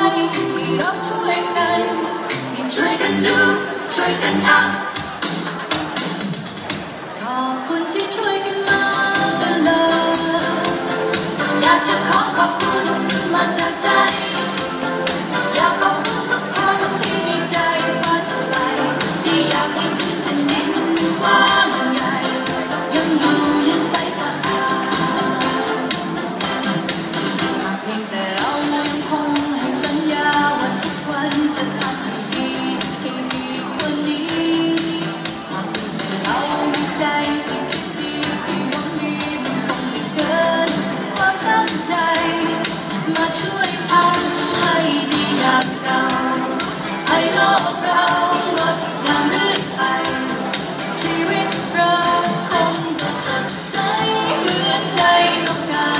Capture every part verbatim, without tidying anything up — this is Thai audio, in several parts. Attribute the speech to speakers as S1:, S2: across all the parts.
S1: ที่เราช่วยกันที่ช่วยกันดูช่วยกันทำขอบคุณที่ช่วยกันมาตลอดอยากจะขอขอบคุณมาจากใจอยากขอบคุณทุกคนที่มีใจฝันไกลที่อยากให้พื้นแผ่นดินกว้างใหญ่ยังอยู่ยังใสสะอาดหากเพียงแต่เรายังคงให้สัญญาว่าทุกวันจะทำให้ดีให้ดีกว่านี้หากเพียงแต่เรามีใจที่คิดดีที่หวังดีมันคงไม่เกินความตั้งใจมาช่วยทำให้ดีอย่างเก่าให้โลกเรางดงามเรื่อยไปชีวิตเราคงจะสดใสเหมือนใจต้องการ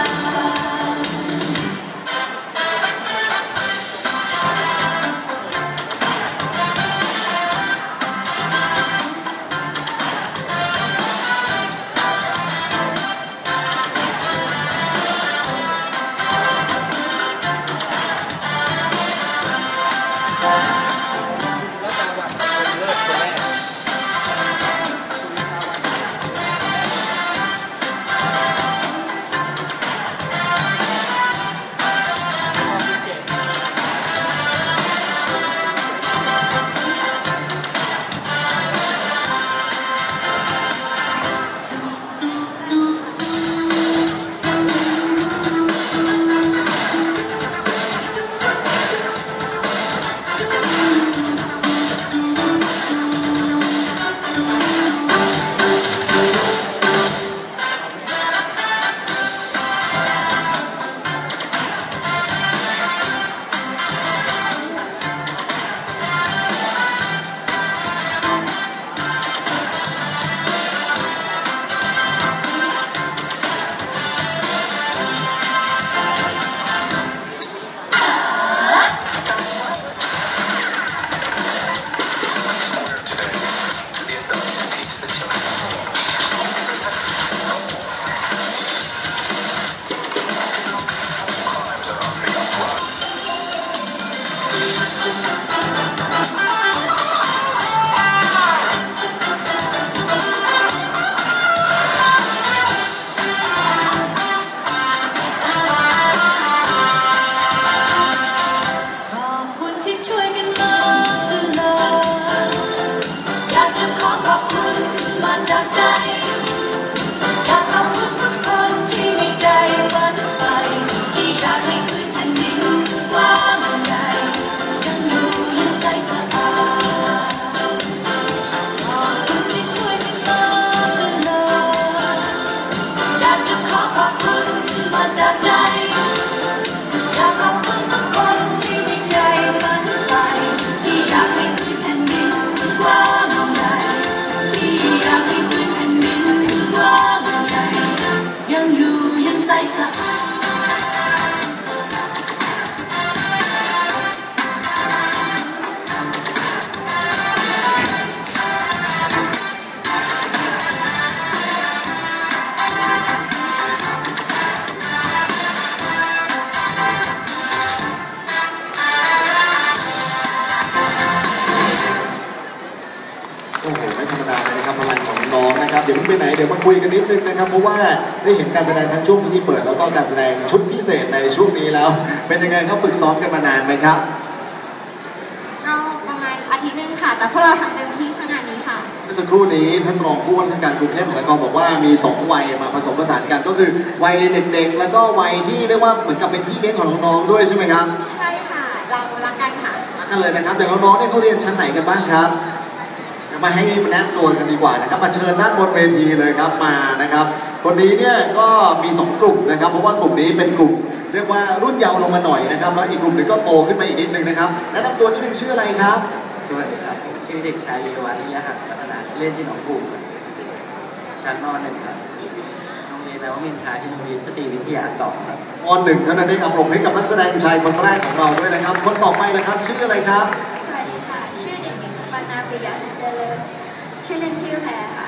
S2: เดี๋ยวไปไหนเดี๋ยวมาคุยกันนิดนึงนะครับเพราะว่าได้เห็นการแสดงทั้งช่วงพิธีเปิดแล้วก็การแสดงชุดพิเศษในช่วงนี้แล้วเป็นยังไงครับฝึกซ้อมกันมานานไหมครับ
S3: ก็ประมาณอาทิตย์นึงค่ะแต่พวกเราทำเต็มที่เพื่องานนี้ค่ะ
S2: เมื่อสักครู่นี้ท่านรองผู้ว่าราชการกรุงเทพมหานครบอกว่ามีสองวัยมาผสมผสานกันก็คือวัยเด็กๆแล้วก็วัยที่เรียกว่าเหมือนกับเป็นพี่เลี้ยงของน้องๆด้วยใช่ไหมครับ
S3: ใช่ค่ะเรารักกันค่ะ
S2: รักกันเลยนะครับเดี๋ยวน้องๆเนี่ยเขาเรียนชั้นไหนกันบ้างครับมาให้มาแนะนำตัวกันดีกว่านะครับมาเชิญด้านบนเวทีเลยครับมานะครับคนนี้เนี่ยก็มีสองกลุ่มนะครับเพราะว่ากลุ่มนี้เป็นกลุ่มเรียกว่ารุ่นเยาว์ลงมาหน่อยนะครับแล้วอีกกลุ่มนึงก็โตขึ้นมาอีกนิดนึงนะครับแนะนำตัวนิดนึงชื่ออะไรครับ
S4: สวัสดีครับผมชื่อเด็กชายเยาวานิยหักพัฒนาชื่อเล่นชื่อหนองกู่ชั้นม.หนึ่งครับโรงเรียนนวมินทราชินูรีสตรีวิทยาสองครับ
S2: ม.หนึ่งท่านนั้นเองปรบมือให้กับนักแสดงชายคนแรกของเราด้วยนะครับคนต่อไปนะครับชื่ออะไรครับ
S3: สวัสดีค่ะชื่อเด็กหญิงสุปรรณาปิยะสัจเจริญชื่อเล่นชื่อแพรค่ะ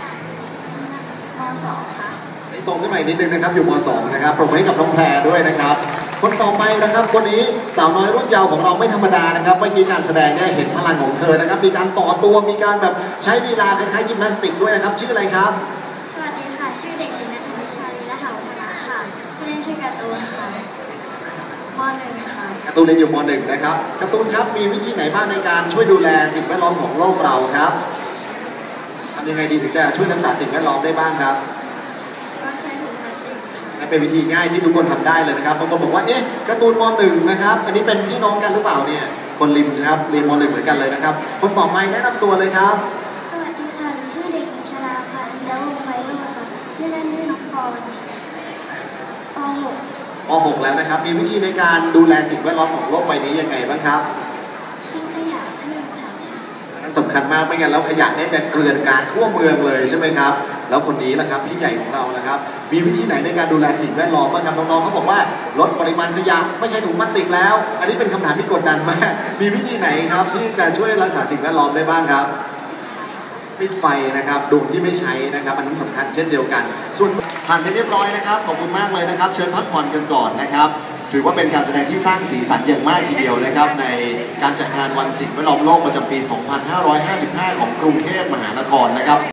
S3: ม.สองค่ะ
S2: ตรงขึ้นมาอีกนิดนึงนะครับอยู่ม.สองนะครับปรบมือให้กับน้องแพรด้วยนะครับคนต่อไปนะครับคนนี้สาวน้อยรุ่นเยาว์ของเราไม่ธรรมดานะครับเมื่อกี้การแสดงเนี่ยเห็นพลังของเธอนะครับมีการต่อตัวมีการแบบใช้ลีลาคล้ายๆยิมนาสติกด้วยนะครับชื่ออะไรครับ
S3: สวัสดีค่ะ ชื่อเด็กหญิงณัฐวิชาลีละหาวัฒนะค่ะชื่อเล่นชื่อการ์ตูนค่ะมหนึ่งค่ะ
S2: การ์ตูนเรียนอยู่ม หนึ่ง นะครับการ์ตูนครับมีวิธีไหนบ้างในการช่วยดูแลสิ่งแวดล้อมของโลกเราครับทำยังไงดีถึงจะช่วยรักษาสิ่งแวดล้อมได้บ้างครับ
S3: ก็ใช้ถุงพลาสติกค่ะ
S2: นั่นเป็นวิธีง่ายที่ทุกคนทำได้เลยนะครับบางคนบอกว่าเอ๊ะการ์ตูนม หนึ่ง นะครับอันนี้เป็นพี่น้องกันหรือเปล่าเนี่ยคนริมนะครับเรียนม หนึ่ง เหมือนกันเลยนะครับคนต่อไปแนะนำตัวเลยครับ
S3: สวัสดีค่ะหนูชื่อเด็กหญิงชลาภาลีละวงศ์ไพโรจน์ค่ะชื่อเล่นชื่อน้องปอนป .หก
S2: ม หก แล้วนะครับมีวิธีในการดูแลสิ่งแวดล้อมของโลกใบนี้ยังไงบ้างครับ
S3: ทิ้งขยะให้ลงถังค่ะ
S2: นั่นสำคัญมากไม่งั้นแล้วขยะเนี่ยจะเกลื่อนกลาดทั่วเมืองเลยใช่ไหมครับแล้วคนนี้นะครับพี่ใหญ่ของเรานะครับมีวิธีไหนในการดูแลสิ่งแวดล้อมบ้างครับน้องๆเขาบอกว่าลดปริมาณขยะไม่ใช่ถุงพลาสติกแล้ว อันนี้เป็นคำถามที่กดดันมากมีวิธีไหนครับที่จะช่วยรักษาสิ่งแวดล้อมได้บ้างครับปิดไฟนะครับดวงที่ไม่ใช้นะครับอันนั้นสำคัญเช่นเดียวกัน ส่วนผ่านไปเรียบร้อยนะครับขอบคุณมากเลยนะครับเชิญพักผ่อนกันก่อนนะครับถือว่าเป็นการแสดงที่สร้างสีสันอย่างมากทีเดียวนะครับในการจัดงานวันสิ่งแวดล้อมโลกประจำปี สองพันห้าร้อยห้าสิบห้า ของกรุงเทพมหานครนะครับ